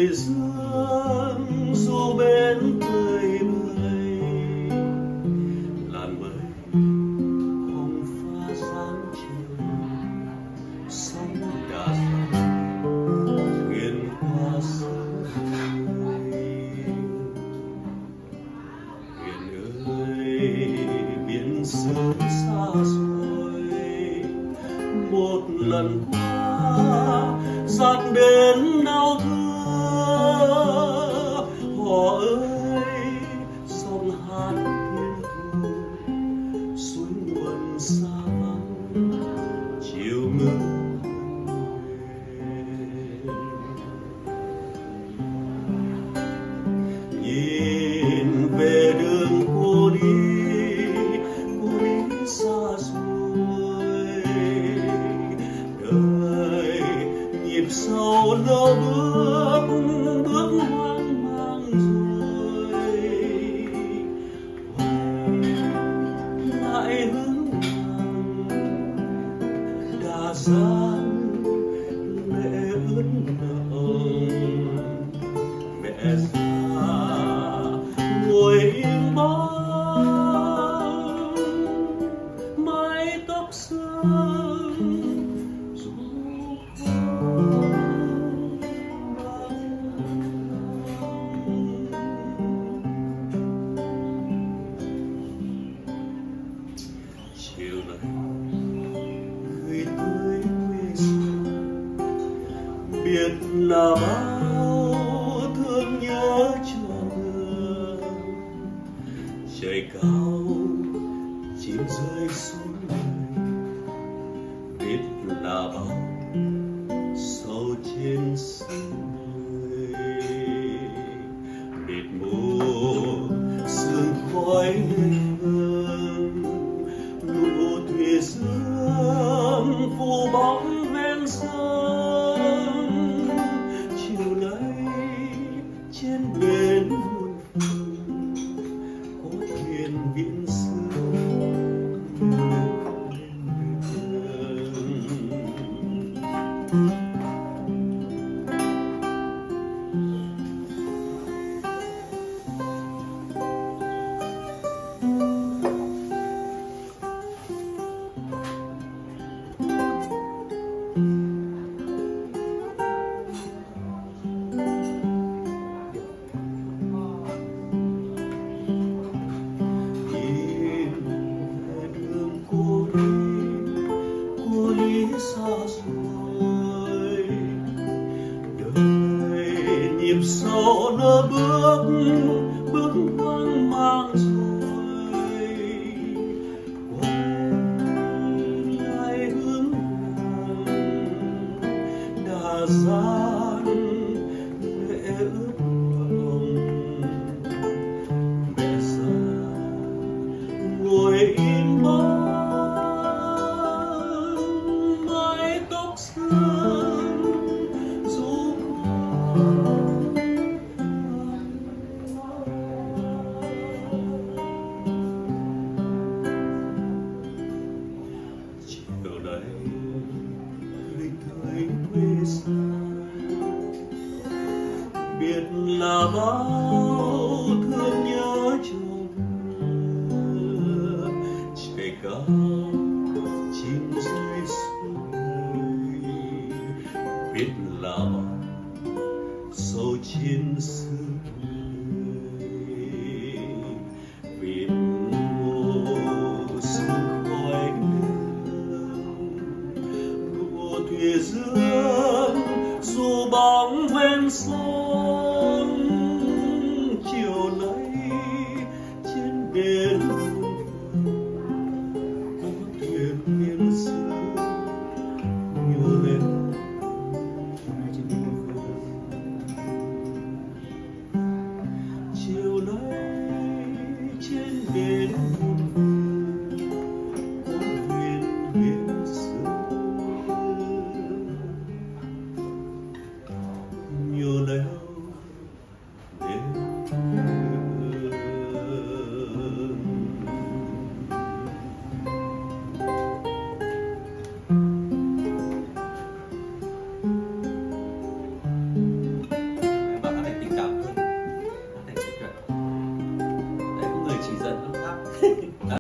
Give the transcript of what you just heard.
thủy dương dù bên tươi mây, làn mây không pha sáng chiều, sóng đã dần thuyền qua sông thuyền ơi biển sớm xa xôi, một lần qua dạt đến đau thương. Họ ơi sông hát thiên thu, suối nguồn xa vắng chiều ngước nhìn về đường cô đi xa xôi. Đời nhịp sâu lâu bước hoang mang rồi, lại hững hằng đã gian lệ ướt nồng. Mẹ già ngồi im bóng, mái tóc sương ru chiều nay gửi tới quê xa, biết là bao thương nhớ chờ. Trời cao chim rơi xuống đời, biết là bao sâu trên sông người. Biết mù sương khói lên hương, lũ thủy dương phủ bóng ven sông. Chiều nay trên bến muôn phương có thuyền viễn xưa xa xôi. Đời nhịp sâu nỡ bước hoang mang rồi, quay lại hướng hằng đã gian lệ ướt hồng. Mẹ già ngồi im bóng, chiều nay gửi tới quê xa, biết là bao thương nhớ chồng. Trời cao chim rơi xuống đời, biết là bao sâu trên xương người. Biết mùa sương khói thủy dương dù bóng ven sông.